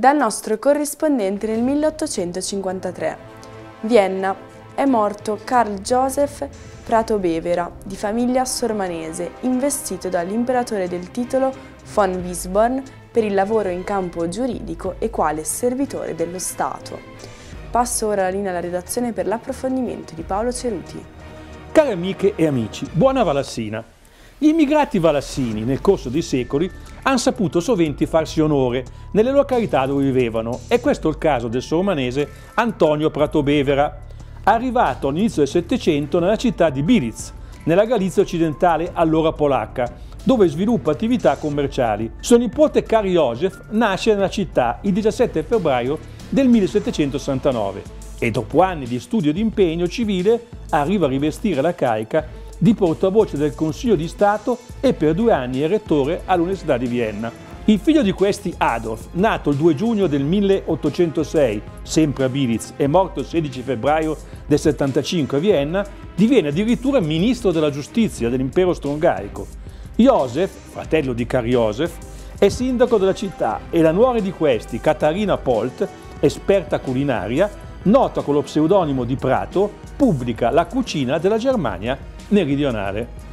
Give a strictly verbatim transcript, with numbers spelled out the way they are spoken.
dal nostro corrispondente nel milleottocentocinquantatré. Vienna. È morto Karl Joseph Pratobevera, di famiglia sormanese, investito dall'imperatore del titolo von Wisborn per il lavoro in campo giuridico e quale servitore dello Stato. Passo ora la linea alla redazione per l'approfondimento di Paolo Ceruti. Cari amiche e amici, buona Valassina! Gli immigrati valassini nel corso dei secoli hanno saputo soventi farsi onore nelle località dove vivevano, e questo è il caso del sormanese Antonio Pratobevera, arrivato all'inizio del Settecento nella città di Bilic, nella Galizia occidentale allora polacca, dove sviluppa attività commerciali. Suo nipote Karl Joseph nasce nella città il diciassette febbraio del millesettecentosessantanove e dopo anni di studio e di impegno civile arriva a rivestire la carica di portavoce del Consiglio di Stato e per due anni è rettore all'Università di Vienna. Il figlio di questi, Adolf, nato il due giugno del milleottocentosei, sempre a Bilic, e morto il sedici febbraio del settantacinque a Vienna, diviene addirittura ministro della giustizia dell'impero austro-ungarico. Josef, fratello di Karl Joseph, è sindaco della città e la nuora di questi, Katharina Polt, esperta culinaria, nota con lo pseudonimo di Prato, pubblica la cucina della Germania meridionale.